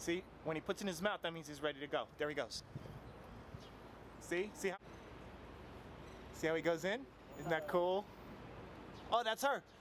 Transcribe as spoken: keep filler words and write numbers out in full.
See, when he puts it in his mouth, that means he's ready to go. There he goes. See? See how, see how he goes in? Isn't that cool? Oh, that's her.